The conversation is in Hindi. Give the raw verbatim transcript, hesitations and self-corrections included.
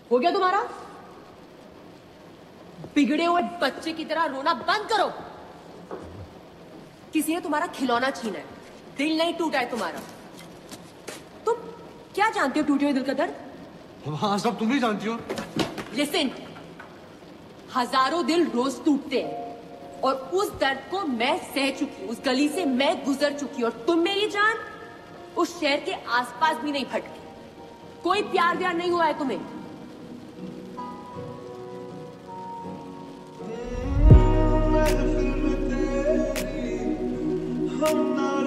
हो गया तुम्हारा? बिगड़े हुए बच्चे की तरह रोना बंद करो। किसी ने तुम्हारा खिलौना छीना है, दिल नहीं टूटा है तुम्हारा। तुम क्या जानते हो टूटे हुए दिल का दर्द? हाँ, सब तुम ही जानती हो। लिसन, हजारों दिल रोज टूटते हैं और उस दर्द को मैं सह चुकी हूं, उस गली से मैं गुजर चुकी हूं और तुम मेरी जान उस शहर के आसपास भी नहीं भटकी। कोई प्यार व्यार नहीं हुआ है तुम्हें। हम ना